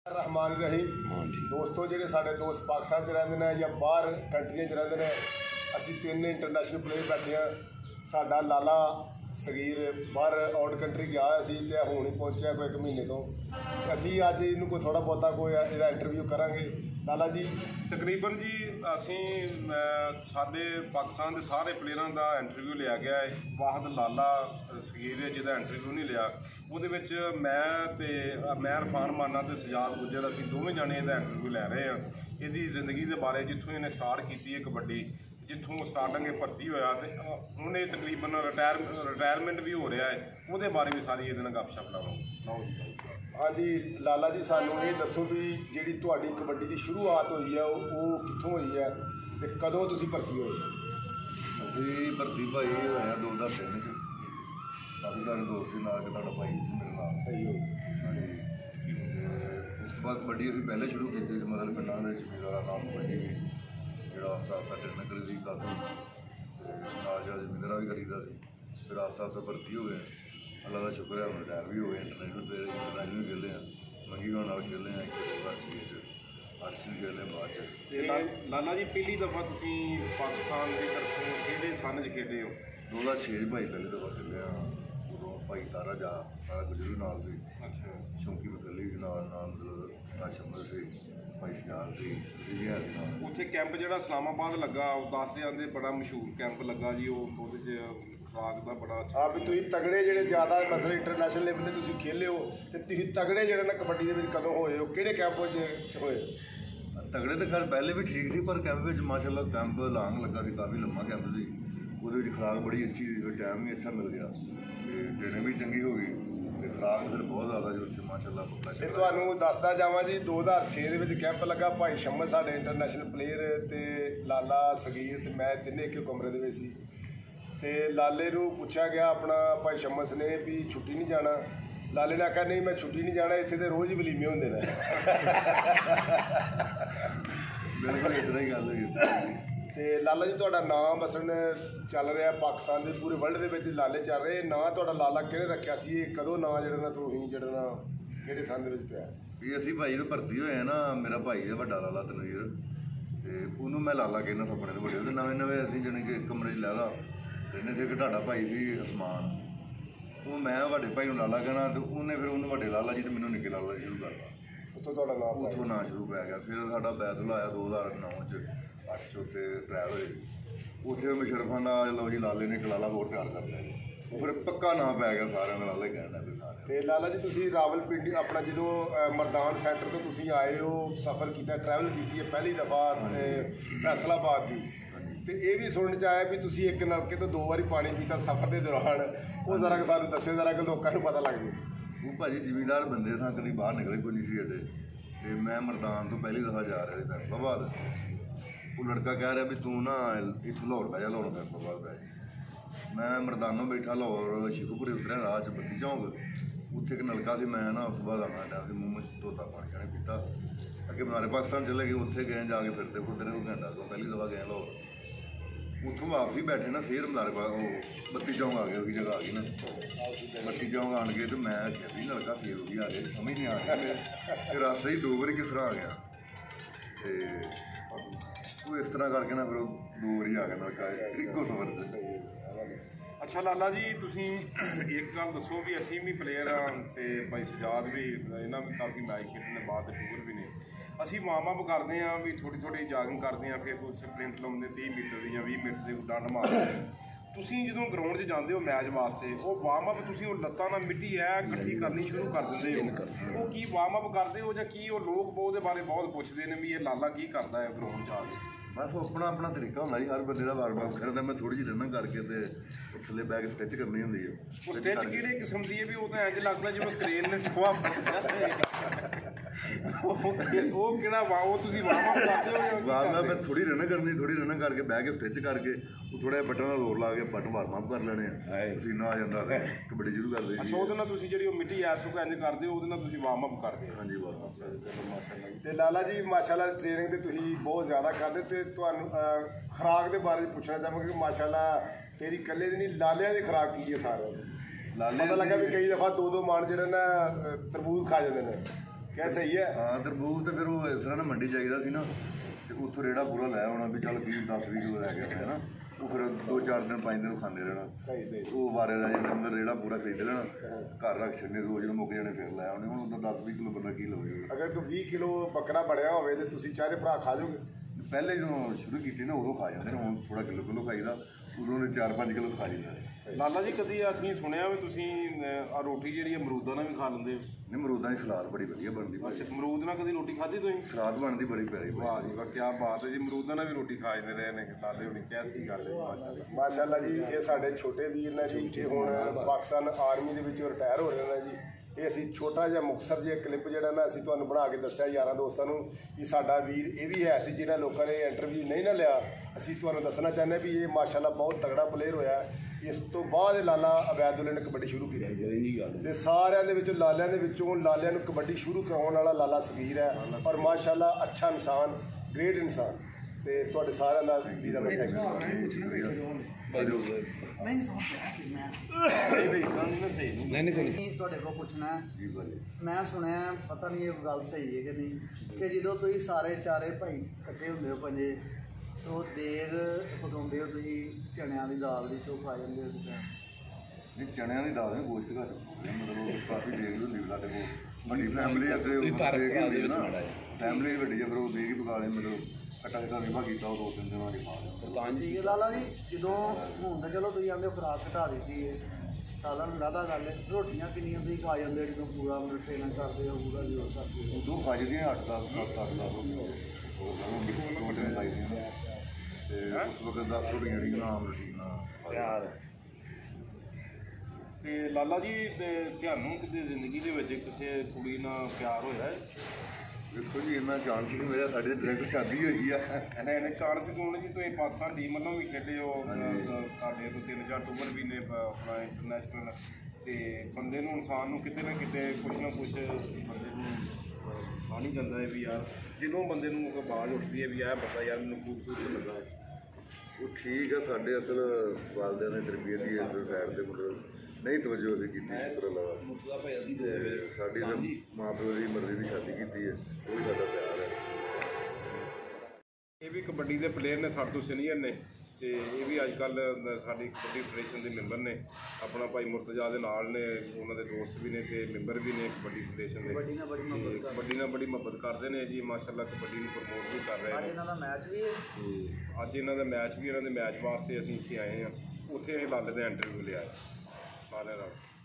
रहमान रहीम दोस्तों ਜਿਹੜੇ ਸਾਡੇ ਦੋਸਤ ਪਾਕਿਸਤਾਨ 'ਚ ਰਹਿੰਦੇ ਨੇ ਜਾਂ ਬਾਹਰ ਕੰਟਰੀਆਂ 'ਚ ਰਹਿੰਦੇ ਨੇ ਅਸੀਂ ਤਿੰਨ ਇੰਟਰਨੈਸ਼ਨਲ ਪਲੇਅਰ ਬੈਠੇ ਹਾਂ। ਸਾਡਾ ਲਾਲਾ ਸਗੀਰ ਬਾਹਰ ਆਊਟ ਕੰਟਰੀ ਗਿਆ ਹੋਇਆ ਸੀ ਤੇ ਹੁਣ ਹੀ ਪਹੁੰਚਿਆ ਕੋਈ 1 ਮਹੀਨੇ ਤੋਂ। ਅਸੀਂ ਅੱਜ ਇਹਨੂੰ ਕੋਈ ਥੋੜ੍ਹਾ ਬਹੁਤਾ ਕੋਈ ਇਹਦਾ ਇੰਟਰਵਿਊ ਕਰਾਂਗੇ। ਲਾਲਾ ਜੀ ਤਕਰੀਬਨ ਜੀ ਅਸੀਂ ਸਾਡੇ ਪਾਕਿਸਤਾਨ ਦੇ ਸਾਰੇ ਪਲੇਅਰਾਂ ਦਾ ਇੰਟਰਵਿਊ ਲਿਆ ਗਿਆ ਹੈ। ਵਾਹਦ ਲਾਲਾ ਸਗੀਰ ਹੈ ਜਿਹਦਾ ਇੰਟਰਵਿਊ ਨਹੀਂ ਲਿਆ। ਉਹਦੇ ਵਿੱਚ ਮੈਂ ਇਰਫਾਨ ਮਾਨਾ ਤੇ ਸਜਾਦ ਗੁੱਜਰ ਅਸੀਂ ਦੋਵੇਂ ਜਾਣੇ ਇਹਦਾ ਇੰਟਰਵਿਊ ਲੈ ਰਹੇ ਹਾਂ। ਇਹਦੀ ਜ਼ਿੰਦਗੀ ਦੇ ਬਾਰੇ ਜਿੱਥੋਂ ਇਹਨੇ ਸਟਾਰਟ ਕੀਤੀ ਹੈ ਕਬੱਡੀ, ਜਿੱਥੋਂ ਸਟਾਰਟਿੰਗ ਭਰਤੀ ਹੋਇਆ ਤੇ ਹੁਣ ਇਹ ਤਕਰੀਬਨ ਰਿਟਾਇਰਮੈਂਟ ਵੀ ਹੋ ਰਿਹਾ ਹੈ, ਉਹਦੇ ਬਾਰੇ ਵੀ ਸਾਰੀ ਇਹਦੇ ਨਾਲ ਗੱਪਸ਼ਪ ਲਾਵਾਂਗੇ। ਹਾਂਜੀ ਲਾਲਾ ਜੀ, ਸਾਨੂੰ ਇਹ ਦੱਸੋ ਵੀ ਜਿਹੜੀ ਤੁਹਾਡੀ ਕਬੱਡੀ ਦੀ ਸ਼ੁਰੂਆਤ ਹੋਈ ਹੈ ਉਹ ਕਿੱਥੋਂ ਹੋਈ ਹੈ ਤੇ ਕਦੋਂ ਤੁਸੀਂ ਭਰਤੀ ਹੋਏ? ਅਸੀਂ ਭਰਤੀ ਭਾਈ ਹੋਇਆ 2003 'ਚ। ਕਾਫੀ ਸਾਰੇ ਦੋਸਤ ਸੀ ਨਾਲ, ਤੁਹਾਡਾ ਭਾਈ ਸੀ ਮੇਰੇ ਨਾਲ। ਸਹੀ ਹੋ ਹਾਂਜੀ। ਉਸ ਤੋਂ ਬਾਅਦ ਕਬੱਡੀ ਅਸੀਂ ਪਹਿਲੇ ਸ਼ੁਰੂ ਕੀਤੀ ਸੀ, ਮਤਲਬ ਪਿੰਡਾਂ ਦੇ ਵਿੱਚ ਮੇਰਾ ਨਾਮ ਕਬੱਡੀ ਵੀ ਜਿਹੜਾ ਆਸਤਾ ਟ੍ਰੇਨਰ ਕਰੀ ਕਾਫੀ ਨਾਲ ਜਿਹੜਾ ਜ਼ਮੀਨਦਾਰਾ ਵੀ ਕਰੀਦਾ ਸੀ। ਫਿਰ ਆਸਤਾ ਭਰਤੀ ਹੋ ਗਏ। ਅੱਲਾ ਦਾ ਸ਼ੁਕਰ ਹੈ ਰਿਟਾਇਰ ਵੀ ਹੋ ਗਏ। ਇੰਟਰਨੈਸ਼ਨਲ ਵੀ ਖੇਲੇ ਹਾਂ, ਮੰਗੀ ਗਾਉਣ ਨਾਲ ਖੇਲੇ ਹਾਂ, 2006 'ਚ 8 'ਚ ਵੀ ਖੇਲੇ ਬਾਅਦ 'ਚ। ਤੇ ਲਾਲਾ ਜੀ ਪਹਿਲੀ ਦਫਾ ਤੁਸੀਂ ਪਾਕਿਸਤਾਨ ਦੀ ਤਰਫੋਂ ਕਿਹੜੇ ਸਨ 'ਚ ਖੇਡੇ ਹੋ? 2006 'ਚ ਭਾਈ ਪਹਿਲੀ ਦਫਾ ਖੇਲੇ ਹਾਂ। ਉਦੋਂ ਭਾਈ ਤਾਰਾ ਗੁਜਰ ਵੀ ਨਾਲ ਸੀ। ਅੱਛਾ। ਸ਼ੌਂਕੀ ਮਸਲੀ ਸੀ ਨਾਲ ਮਤਲਬ ਆਸ਼ਮਲ ਸੀ, ਭਾਈ ਸਜਾਦ ਸੀ, ਵਿਜਿਆ ਸੀ ਨਾਲ। ਉੱਥੇ ਕੈਂਪ ਜਿਹੜਾ ਇਸਲਾਮਾਬਾਦ ਲੱਗਾ ਉਹ ਦੱਸ ਜਾਂਦੇ ਬੜਾ ਮਸ਼ਹੂਰ ਕੈਂਪ ਲੱਗਾ ਜੀ। ਉਹਦੇ 'ਚ ਖੁਰਾਕ ਦਾ ਬੜਾ ਹਾਂ ਵੀ ਤੁਸੀਂ ਤਗੜੇ ਜਿਹੜੇ ਜ਼ਿਆਦਾ ਮਸਲੇ ਇੰਟਰਨੈਸ਼ਨਲ ਲੈਵਲ 'ਤੇ ਤੁਸੀਂ ਖੇਲੇ ਹੋ ਤੇ ਤੁਸੀਂ ਤਗੜੇ ਜਿਹੜੇ ਨਾ ਕਬੱਡੀ ਦੇ ਵਿੱਚ ਕਦੋਂ ਹੋਏ ਹੋ, ਕਿਹੜੇ ਕੈਂਪ 'ਚ ਹੋਏ? ਤਗੜੇ ਤਾਂ ਖੈਰ ਪਹਿਲੇ ਵੀ ਠੀਕ ਸੀ, ਪਰ ਕੈਂਪ ਵਿੱਚ ਮਾਸ਼ਾਅੱਲਾ ਕੈਂਪ ਲਾਂਗ ਲੱਗਾ ਸੀ, ਕਾਫੀ ਲੰਮਾ ਕੈਂਪ ਸੀ। ਉਹਦੇ ਵਿੱਚ ਖੁਰਾਕ ਬੜੀ ਅੱਛੀ ਸੀ, ਟਾਈਮ ਵੀ ਅੱਛਾ ਮਿਲ ਗਿਆ ਤੇ ਟ੍ਰੇਨਿੰਗ ਵੀ ਚੰਗੀ ਹੋ ਗਈ ਤੇ ਖੁਰਾਕ ਫਿਰ ਬਹੁਤ ਜ਼ਿਆਦਾ ਸੀ ਉੱਥੇ ਮਾਸ਼ਾਅੱਲਾ। ਤੇ ਤੁਹਾਨੂੰ ਦੱਸਦਾ ਜਾਵਾਂ ਜੀ 2006 ਦੇ ਵਿੱਚ ਕੈਂਪ ਲੱਗਾ। ਭਾਈ ਸ਼ਮਸ ਸਾਡੇ ਇੰਟਰਨੈਸ਼ਨਲ ਪਲੇਅਰ ਤੇ ਲਾਲਾ ਸਗੀਰ ਤੇ ਮੈਂ ਤਿੰਨੇ ਇੱਕ ਕਮਰੇ ਦੇ ਵਿੱਚ ਸੀ ਤੇ ਲਾਲੇ ਨੂੰ ਪੁੱਛਿਆ ਗਿਆ ਆਪਣਾ ਭਾਈ ਸ਼ਮਸ ਨੇ ਵੀ ਛੁੱਟੀ ਨਹੀਂ ਜਾਣਾ। ਲਾਲੇ ਨੇ ਆਖਿਆ ਨਹੀਂ ਮੈਂ ਛੁੱਟੀ ਨਹੀਂ ਜਾਣਾ, ਇੱਥੇ ਤੇ ਰੋਜ਼ ਹੀ ਵਲੀਮੇ ਹੁੰਦੇ ਨੇ। ਬਿਲਕੁਲ ਇਸ ਤਰ੍ਹਾਂ ਹੀ ਗੱਲ ਹੋਈ। ਤੇ ਲਾਲਾ ਜੀ ਤੁਹਾਡਾ ਨਾਮ ਵਸਣ ਚੱਲ ਰਿਹਾ ਪਾਕਿਸਤਾਨ ਦੇ ਪੂਰੇ ਵਰਲਡ ਦੇ ਵਿੱਚ ਲਾਲੇ ਚੱਲ ਰਹੇ। ਨਾਂ ਤੁਹਾਡਾ ਲਾਲਾ ਕਿਹਨੇ ਰੱਖਿਆ ਸੀ? ਇਹ ਕਦੋਂ ਨਾਂ ਜਿਹੜਾ ਨਾ ਤੁਸੀਂ ਜਿਹੜਾ ਨਾ ਕਿਹੜੇ ਸੰਨ ਦੇ ਵਿੱਚ ਪਿਆ? ਇਹ ਅਸੀਂ ਭਾਈ ਨੂੰ ਭਰਤੀ ਹੋਏ ਨਾ, ਮੇਰਾ ਭਾਈ ਹੈ ਵੱਡਾ ਲਾਲਾ ਤਨਵੀਰ ਤੇ ਉਹਨੂੰ ਮੈਂ ਲਾਲਾ ਕਹਿੰਦਾ ਸੁਪਨੇ ਦੇ ਵੱਡੇ। ਉਹਦੇ ਨਵੇਂ ਅਸੀਂ ਜਾਣੀ ਕਿ ਕਮਰੇ 'ਚ ਲੈਦਾ ਰਹਿੰਦੇ ਸੀ। ਇੱਕ ਤੁਹਾਡਾ ਭਾਈ ਸੀ ਅਸਮਾਨ, ਉਹ ਮੈਂ ਵੱਡੇ ਭਾਈ ਨੂੰ ਲਾਲਾ ਕਹਿਣਾ ਤੇ ਉਹਨੇ ਫਿਰ ਉਹਨੂੰ ਵੱਡੇ ਲਾਲਾ ਜੀ ਤੇ ਮੈਨੂੰ ਨਿੱਕੇ ਲਾਲਾ ਜੀ ਸ਼ੁਰੂ ਕਰਤਾ। ਉੱਥੋਂ ਤੁਹਾਡਾ ਨਾਮ ਉੱਥੋਂ ਨਾਂ ਸ਼ੁਰੂ ਪੈ ਗਿਆ। ਫਿਰ ਸਾਡਾ ਬੈਦਲ ਆਇਆ 2009 'ਚ 8 'ਚ ਉੱਥੇ ਟਰੈਲ ਹੋਏ। ਉੱਥੇ ਮੁਸ਼ਰਫਾਂ ਦਾ ਲਓ ਜੀ ਲਾਲੇ ਨੇ ਇੱਕ ਲਾਲਾ ਹੋਰ ਤਿਆਰ ਕਰ ਲਿਆ ਜੀ। ਫਿਰ ਪੱਕਾ ਨਾਂ ਪੈ ਗਿਆ ਸਾਰਿਆਂ ਦਾ, ਲਾਲਾ ਹੀ ਕਹਿਣਾ ਵੀ ਸਾਰੇ। ਤੇ ਲਾਲਾ ਜੀ ਤੁਸੀਂ ਰਾਵਲਪਿੰਡੀ ਆਪਣਾ ਜਦੋਂ ਮਰਦਾਨ ਸੈਂਟਰ ਤੋਂ ਤੁਸੀਂ ਆਏ ਹੋ, ਸਫ਼ਰ ਕੀਤਾ, ਟਰੈਵਲ ਕੀਤੀ ਹੈ ਪਹਿਲੀ ਦਫਾ ਫੈਸਲਾਬਾਦ ਦੀ, ਤੇ ਇਹ ਵੀ ਸੁਣਨ 'ਚ ਆਇਆ ਵੀ ਤੁਸੀਂ ਇੱਕ ਨਲਕੇ ਤੋਂ 2 ਵਾਰੀ ਪਾਣੀ ਪੀਤਾ ਸਫ਼ਰ ਦੇ ਦੌਰਾਨ। ਉਹ ਜ਼ਰਾ ਸਾਨੂੰ ਦੱਸਿਓ ਜ਼ਰਾ ਕਿ ਲੋਕਾਂ ਨੂੰ ਪਤਾ ਲੱਗ ਜਾਵੇ। ਉਹ ਭਾਜੀ ਜ਼ਿਮੀਂਦਾਰ ਬੰਦੇ ਸਾਂ, ਕਦੀ ਬਾਹਰ ਨਿਕਲੇ ਕੋਈ ਨਹੀਂ ਸੀ ਅੱਡੇ ਤੇ ਮੈਂ ਮਰਦਾਨ ਤੋਂ ਪਹਿਲੀ ਦਫਾ ਜਾ ਰਿਹਾ ਸੀ ਫੈਸਲਾਬਾਦ। ਉਹ ਲੜਕਾ ਕਹਿ ਰਿਹਾ ਵੀ ਤੂੰ ਨਾ ਇੱਥੋਂ ਲਾਹੌਰ ਪੈ ਜਾ, ਲਾਹੌਰ ਫੈਸਲਾਬਾਦ ਪੈ ਜੀ। ਮੈਂ ਮਰਦਾਨੋਂ ਬੈਠਾ ਲਾਹੌਰ ਸ਼ਿਕੂਪੁਰੇ ਉਤਰਿਆ, ਰਾਹ 'ਚ ਬੱਤੀ ਚੌਂਕ ਉੱਥੇ ਇੱਕ ਨਲਕਾ ਸੀ। ਮੈਂ ਨਾ ਉਸ ਤੋਂ ਬਾਅਦ ਆਉਣਾ ਟਾਈਮ ਸੀ, ਮੂੰਹ 'ਚ ਧੋਤਾ ਪਾਣੀ ਜਾਣੇ ਪੀਤਾ। ਅੱਗੇ ਬਨਾਰੇ ਪਾਕਿਸਤਾਨ ਚਲੇ ਗਏ, ਉੱਥੇ ਗਏ ਜਾ ਕੇ ਫਿਰਦੇ ਰਹੇ ਘੰਟਾ ਤੋਂ। ਪਹਿਲੀ ਦਫਾ ਗਏ ਲਾਹੌਰ, ਉੱਥੋਂ ਵਾਪਸੀ ਬੈਠੇ ਨਾ ਫਿਰ ਮਨਾਰੇ ਉਹ ਬੱਤੀ ਚੌਂਕ ਆ ਗਏ, ਉਹਦੀ ਜਗ੍ਹਾ ਆ ਗਈ ਨਾ ਬੱਤੀ ਚੌਂਕ ਆਣ ਗਏ ਤੇ ਮੈਂ ਆਖਿਆ ਵੀ ਨਲਕਾ ਫਿਰ ਉਹੀ ਆ ਗਏ, ਸਮਝ ਨਹੀਂ ਆ ਰਿਹਾ ਤੇ ਰਸਤੇ ਹੀ 2 ਵਾਰੀ ਕਿਸ ਤਰ੍ਹਾਂ ਆ ਗਿਆ ਤੇ ਉਹ ਇਸ ਤਰ੍ਹਾਂ ਕਰਕੇ ਨਾ ਫਿਰ ਉਹ 2 ਵਾਰੀ ਆ ਗਿਆ ਨਲਕਾ ਇੱਕੋ ਸਫ਼ਰ 'ਚ। ਅੱਛਾ ਲਾਲਾ ਜੀ, ਤੁਸੀਂ ਇੱਕ ਗੱਲ ਦੱਸੋ ਵੀ ਅਸੀਂ ਵੀ ਪਲੇਅਰ ਹਾਂ ਤੇ ਭਾਈ ਸਜਾਦ ਵੀ, ਇਹਨਾਂ ਵੀ ਕਾਫੀ ਮੈਚ ਖੇਡਣ ਦੇ ਬਾਅਦ ਟੂਰ ਵੀ ਨੇ। ਅਸੀਂ ਵਾਰਮ ਅਪ ਕਰਦੇ ਹਾਂ ਵੀ ਥੋੜ੍ਹੀ ਜਾਗਿੰਗ ਕਰਦੇ ਹਾਂ, ਫਿਰ ਕੋਈ ਸਪ੍ਰਿੰਟ ਲਾਉਂਦੇ 30 ਮੀਟਰ ਦੀ ਜਾਂ 20 ਮੀਟਰ ਦੀ ਡੰਡ ਮਾਰਦੇ। ਤੁਸੀਂ ਜਦੋਂ ਗਰਾਊਂਡ 'ਚ ਜਾਂਦੇ ਹੋ ਮੈਚ ਵਾਸਤੇ, ਉਹ ਵਾਰਮ ਅਪ ਤੁਸੀਂ ਉਹ ਲੱਤਾਂ ਨਾਲ ਮਿੱਟੀ ਹੈ ਇਕੱਠੀ ਕਰਨੀ ਸ਼ੁਰੂ ਕਰ ਦਿੰਦੇ ਹੋ, ਉਹ ਕੀ ਵਾਰਮ ਅਪ ਕਰਦੇ ਹੋ ਜਾਂ ਕੀ ਉਹ ਲੋਕ ਉਹਦੇ ਬਾਰੇ ਬਹੁਤ ਪੁੱਛਦੇ ਨੇ ਵੀ ਇਹ ਲਾਲਾ ਕੀ ਕਰਦਾ ਹੈ ਗਰਾਊਂਡ 'ਚ ਆ ਕੇ? ਬਸ ਉਹ ਆਪਣਾ ਤਰੀਕਾ ਹੁੰਦਾ ਜੀ ਹਰ ਬੰਦੇ ਦਾ। ਵਾਰਮ ਅਪ ਕਰਦਾ ਮੈਂ ਥੋੜ੍ਹੀ ਜਿਹੀ ਰਨਿੰਗ ਕਰਕੇ ਤੇ ਥੱਲੇ ਬੈ ਕੇ ਸਟਿਚ ਕਰਨੀ ਹੁੰਦੀ ਹੈ। ਉਹ ਸਟਿਚ ਕਿਹੜੇ ਕਿਸਮ ਦੀ ਹੈ ਵੀ ਉਹ ਤਾਂ ਇੰਝ ਲੱਗਦਾ ਜਿਵੇਂ ਕਰੇਨ ਨੇ ਠੋਆ ਫੜਿਆ। ਉਹ ਕਿਹੜਾ ਉਹ ਤੁਸੀਂ ਵਾਰਮ ਅਪ ਕਰਦੇ ਹੋ? ਵਾਰਮ ਅਪ ਮੈਂ ਥੋੜ੍ਹੀ ਰਨਿੰਗ ਕਰਕੇ ਬਹਿ ਕੇ ਸਟਿਚ ਕਰਕੇ ਉਹ ਥੋੜ੍ਹਾ ਜਿਹਾ ਬਟਨ ਦਾ ਜ਼ੋਰ ਲਾ ਕੇ ਬਟ ਵਾਰਮ ਅਪ ਕਰ ਲੈਣੇ ਆ। ਪਸੀਨਾ ਆ ਜਾਂਦਾ ਕਬੱਡੀ ਸ਼ੁਰੂ ਕਰਦੇ। ਅੱਛਾ, ਉਹਦੇ ਨਾਲ ਤੁਸੀਂ ਜਿਹੜੀ ਉਹ ਮਿੱਟੀ ਐਸ ਨੂੰ ਇੰਝ ਕਰਦੇ ਹੋ, ਉਹਦੇ ਨਾਲ ਤੁਸੀਂ ਵਾਰਮ ਅਪ ਕਰਦੇ ਹੋ? ਹਾਂਜੀ, ਵਾਰਮ ਅਪ ਕਰਦੇ। ਤੇ ਲਾਲਾ ਜੀ ਮਾਸ਼ਾਅੱਲਾ ਟ੍ਰੇਨਿੰਗ ਤੇ ਤੁਸੀਂ ਬਹੁਤ ਜ਼ਿਆਦਾ ਕਰਦੇ ਤੇ ਤੁਹਾਨੂੰ ਖੁਰਾਕ ਦੇ ਬਾਰੇ ਪੁੱਛਣਾ ਚਾਹਾਂਗੇ ਕਿ ਮਾਸ਼ਾਅੱਲਾ ਤੇਰੀ ਇਕੱਲੇ ਦੀ ਨਹੀਂ ਲਾਲਿਆਂ ਦੀ ਖੁਰਾਕ ਕੀ ਹੈ ਸਾਰਿਆਂ ਦੀ? ਪਤਾ ਲੱਗਾ ਵੀ ਕਈ ਦਫਾ 2 ਮਣ ਜਿਹੜੇ ਨਾ ਤਰਬੂਜ ਖਾ ਜਾਂਦੇ ਨੇ ਕਿਆ ਸਹੀ ਹੈ। ਹਾਂ ਤਰਬੂਜ ਤੇ ਫਿਰ ਉਹ ਇਸ ਤਰ੍ਹਾਂ ਨਾ ਮੰਡੀ ਚਾਹੀਦਾ ਸੀ ਨਾ, ਤੇ ਉੱਥੋਂ ਰੇੜਾ ਪੂਰਾ ਲੈ ਆਉਣਾ ਵੀ ਚੱਲ 10-20 ਕਿਲੋ ਲੈ ਕੇ ਆਉਣਾ ਹੈ ਨਾ, ਉਹ ਫਿਰ 2-4 ਦਿਨ 5 ਦਿਨ ਖਾਂਦੇ ਰਹਿਣਾ। ਸਹੀ ਉਹ ਵਾਰੇ ਰਹਿ ਜਾਂਦੇ, ਮਤਲਬ ਰੇੜਾ ਪੂਰਾ ਖਰੀਦ ਲੈਣਾ, ਘਰ ਰੱਖ ਛੱਡਣੇ, ਰੋਜ਼ ਨੂੰ ਮੁੱਕ ਜਾਣੇ ਫਿਰ ਲੈ ਆਉਣੇ। ਹੁਣ ਉੱਦਾਂ 10-20 ਕਿਲੋ ਬੰਦਾ ਕੀ ਲਵੇ। ਅਗਰ ਕੋਈ 20 ਕਿਲੋ ਬੱਕਰਾ ਬਣਿਆ ਹੋਵੇ ਤੇ ਤੁਸੀਂ ਚਾਰੇ ਭਰਾ ਖਾ ਜਾਓਗੇ? ਪਹਿਲੇ ਜਦੋਂ ਸ਼ੁਰੂ ਕੀਤੀ ਨਾ ਉਦੋਂ ਖਾ ਜਾਂਦੇ ਨੇ, ਹੁਣ ਥੋੜਾ ਕਿਲੋ ਖਾਈਦਾ, ਉਦੋਂ ਨੇ 4-5 ਕਿਲੋ ਖਾ ਜਾਂਦਾ। ਲਾਲਾ ਜੀ ਕਦੀ ਅਸੀਂ ਸੁਣਿਆ ਵੀ ਤੁਸੀਂ ਆ ਰੋਟੀ ਜਿਹੜੀ ਅਮਰੂਦਾਂ ਨਾਲ ਵੀ ਖਾ ਲੈਂਦੇ ਹੋ? ਨਹੀਂ, ਅਮਰੂਦਾਂ ਦੀ ਸਲਾਦ ਬੜੀ ਵਧੀਆ ਬਣਦੀ। ਅੱਛਾ, ਅਮਰੂਦ ਨਾਲ ਕਦੀ ਰੋਟੀ ਖਾਧੀ ਤੁਸੀਂ? ਸਲਾਦ ਬਣਦੀ ਬੜੀ ਪਿਆਰੀ। ਵਾਹ ਜੀ ਵਾਹ, ਕੀ ਬਾਤ ਹੈ ਜੀ, ਅਮਰੂਦਾਂ ਨਾਲ ਵੀ ਰੋਟੀ ਖਾ ਜਾਂਦੇ ਰਹੇ ਨੇ ਲਾਲੇ ਹੋਣੀ, ਕੈਸੀ ਗੱਲ ਹੈ ਮਾਸ਼ਾਅੱਲਾ। ਮਾਸ਼ਾਅੱਲਾ ਜੀ, ਇਹ ਸਾਡੇ ਛੋਟੇ ਵੀਰ ਨੇ ਜੀ, ਇਹ ਹੁਣ ਪਾਕਿਸਤਾਨ ਆਰਮੀ ਦੇ ਵਿੱਚੋਂ ਰਿਟਾਇਰ ਹੋ ਰਹੇ ਨੇ ਜੀ। ਇਹ ਅਸੀਂ ਛੋਟਾ ਜਿਹਾ ਮੁਕਤਸਰ ਜਿਹਾ ਕਲਿੱਪ ਜਿਹੜਾ ਨਾ ਅਸੀਂ ਤੁਹਾਨੂੰ ਬਣਾ ਕੇ ਦੱਸਿਆ ਯਾਰਾਂ ਦੋਸਤਾਂ ਨੂੰ ਕਿ ਸਾਡਾ ਵੀਰ ਇਹ ਵੀ ਹੈ ਸੀ ਜਿਹਨਾਂ ਲੋਕਾਂ ਨੇ ਇੰਟਰਵਿਊ ਨਹੀਂ ਨਾ ਲਿਆ। ਅਸੀਂ ਤੁਹਾਨੂੰ ਦੱਸਣਾ ਚਾਹੁੰਦੇ ਵੀ ਇਹ ਮਾਸ਼ਾਅੱਲਾ ਬਹੁਤ ਤਗੜਾ ਪਲੇਅਰ ਹੋਇਆ। ਇਸ ਤੋਂ ਬਾਅਦ ਲਾਲਾ ਅਬੈਦੁੱਲੇ ਨੇ ਕਬੱਡੀ ਸ਼ੁਰੂ ਕੀਤੀ ਤੇ ਸਾਰਿਆਂ ਦੇ ਵਿੱਚੋਂ ਲਾਲਿਆਂ ਨੂੰ ਕਬੱਡੀ ਸ਼ੁਰੂ ਕਰਾਉਣ ਵਾਲਾ ਲਾਲਾ ਸਗੀਰ ਹੈ। ਔਰ ਮਾਸ਼ਾਅੱਲਾ ਅੱਛਾ ਇਨਸਾਨ, ਗ੍ਰੇਟ ਇਨਸਾਨ, ਤੇ ਤੁਹਾਡੇ ਸਾਰਿਆਂ ਦਾ ਵੀਰਾਂ ਦਾ ਥੈਂਕ ਨਹੀਂ ਤੁਹਾਡੇ ਕੋਲ ਪੁੱਛਣਾ ਜੀ ਭਾਜੀ। ਮੈਂ ਸੁਣਿਆ, ਪਤਾ ਨਹੀਂ ਇਹ ਗੱਲ ਸਹੀ ਹੈ ਕਿ ਨਹੀਂ, ਕਿ ਜਦੋਂ ਤੁਸੀਂ ਚਾਰੇ ਭਾਈ ਇਕੱਠੇ ਹੁੰਦੇ ਹੋ ਪੰਜੇ, ਤੋ ਦੇਗ ਪਕਾਉਂਦੇ ਹੋ ਤੁਸੀਂ ਚਣਿਆਂ ਦੀ ਦਾਲ ਦੀ, ਤੋਂ ਖਾ ਜਾਂਦੇ ਹੋ ਕਿਤੇ? ਨਹੀਂ, ਚਣਿਆਂ ਦੀ ਦਾਲ ਨਹੀਂ, ਗੋਸ਼ਤ ਘੱਟ, ਮਤਲਬ ਕਾਫੀ ਦੇਗ ਹੁੰਦੀ ਸਾਡੇ ਕੋਲ, ਵੱਡੀ ਫੈਮਿਲੀ ਹੈ ਤੇ ਦੇਗ ਹੁੰਦੀ ਹੈ ਨਾ, ਫੈਮਿਲੀ ਵੱਡੀ ਹੈ, ਫਿਰ ਉਹ ਦੇਗ ਹੀ ਪਕਾ ਲਈ, ਮਤਲਬ ਕੱਟਾ ਨਿਭਾ ਕੀਤਾ, ਉਹ 2-3 ਦਿਨਾਂ ਦੀ ਖਾ ਲਿਆ। ਠੀਕ ਹੈ ਲਾਲਾ ਜੀ, ਜਦੋਂ ਹੁਣ ਤਾਂ ਚਲੋ ਤੁਸੀਂ ਆਂਦੇ ਖੁਰਾਕ ਘਟਾ ਦਿੱਤੀ ਹੈ, ਸਾਲਾਂ ਨੂੰ ਲਾਦਾ ਗੱਲ ਹੈ, ਰੋਟੀਆਂ ਕਿੰਨੀਆਂ ਤੁਸੀਂ ਖਾ ਜਾਂਦੇ ਹੋ ਜਦੋਂ ਪੂਰਾ ਟ੍ਰੇਨਿੰਗ ਕਰਦੇ ਹੋ, ਪੂਰਾ ਜੋਰ ਕਰਦੇ ਹੋ? ਉਦੋਂ ਖਾ ਜਾਂਦੀਆਂ 8-10, 7-8 ਰੋਟੀਆਂ ਖਾਈਦੀਆਂ ਤੇ ਉਸ ਵਕਤ 10 ਰੋਟੀਆਂ ਜਿਹੜੀਆਂ ਆਮ ਰੋਟੀਆਂ। ਤੇ ਲਾਲਾ ਜੀ, ਤੁਹਾਨੂੰ ਕਿਤੇ ਜ਼ਿੰਦਗੀ ਦੇ ਵਿੱਚ ਕਿਸੇ ਕੁੜੀ ਨਾਲ ਪਿਆਰ ਹੋਇਆ ਹੈ? ਦੇਖੋ ਜੀ, ਇੰਨਾ ਚਾਂਸ ਨਹੀਂ ਮੇਰਾ, ਸਾਡੇ ਡਾਇਰੈਕਟ ਸ਼ਾਦੀ ਹੋਈ ਆ। ਨਹੀਂ ਚਾਂਸ ਕਿਉਂ ਜੀ, ਤੁਸੀਂ ਪਾਕਿਸਤਾਨ ਟੀਮ ਵੱਲੋਂ ਵੀ ਖੇਡੇ ਹੋ, ਤੁਹਾਡੇ ਤੋਂ 3-4 ਟੂਰ ਵੀ ਨੇ ਆਪਣਾ ਇੰਟਰਨੈਸ਼ਨਲ, ਤੇ ਬੰਦੇ ਨੂੰ, ਇਨਸਾਨ ਨੂੰ ਕਿਤੇ ਨਾ ਕਿਤੇ ਕੁਛ ਨਾ ਕੁਛ ਬੰਦੇ ਨੂੰ ਆ ਨਹੀਂ ਜਾਂਦਾ ਹੈ ਵੀ ਯਾਰ, ਜਦੋਂ ਬੰਦੇ ਨੂੰ ਆਵਾਜ਼ ਉੱਠਦੀ ਹੈ ਵੀ ਇਹ ਬੰਦਾ ਯਾਰ ਮੈਨੂੰ ਖੂਬਸੂਰਤ ਲੱਗਾ ਹੈ। ਉਹ ਠੀਕ ਆ, ਸਾਡੇ ਅਸਲ ਵਾਲਦਿਆਂ ਨੇ ਤਰਬੀਅਤ ਦੀ ਇਸ ਸਾਈਡ ਤੇ ਮਤਲਬ ਨਹੀਂ ਤਵੱਜੋ ਅਸੀਂ ਕੀਤੀ, ਸ਼ੁਕਰ ਅੱਲਾਹ ਦਾ। ਸਾਡੀ ਤਾਂ ਮਾਂ ਪਿਓ ਦੀ ਮਰਜ਼ੀ ਦੀ ਸ਼ਾਦੀ ਕੀਤੀ ਹੈ, ਉਹ ਵੀ ਸਾਡਾ ਪਿਆਰ ਹੈ। ਇਹ ਵੀ ਕਬੱਡੀ ਦੇ ਪਲੇਅਰ ਨੇ, ਸਾਡੇ ਤੋਂ ਸੀਨੀਅਰ ਨੇ, ਤੇ ਇਹ ਵੀ ਅੱਜ ਕੱਲ੍ਹ ਸਾਡੀ ਕਬੱਡੀ ਫੈਡਰੇਸ਼ਨ ਦੇ ਮੈਂਬਰ ਨੇ, ਆਪਣਾ ਭਾਈ ਮੁਰਤਜ਼ਾ ਦੇ ਨਾਲ ਨੇ, ਉਹਨਾਂ ਦੇ ਦੋਸਤ ਵੀ ਨੇ ਤੇ ਮੈਂਬਰ ਵੀ ਨੇ ਕਬੱਡੀ ਫੈਡਰੇਸ਼ਨ ਦੇ। ਕਬੱਡੀ ਨਾਲ ਬੜੀ ਮੁਹੱਬਤ ਕਰਦੇ ਨੇ ਜੀ, ਮਾਸ਼ਾਅੱਲਾ ਕਬੱਡੀ ਨੂੰ ਪ੍ਰਮੋਟ ਵੀ ਕਰ ਰਹੇ ਨੇ। ਅੱਜ ਇਹਨਾਂ ਦਾ ਮੈਚ ਵੀ ਹੈ, ਤੇ ਅੱਜ ਇਹਨਾਂ ਦਾ ਮੈਚ ਵੀ, ਇਹਨਾਂ ਦੇ ਮੈਚ ਵਾਸਤੇ ਅਸੀਂ ਇੱਥੇ ਆਏ ਹਾਂ, ਉੱਥੇ ਅਸੀਂ ਲਾਲੇ ਦਾ ਇੰਟਰਵਿਊ ਲਿਆ ਸਾਰਿਆਂ ਦਾ।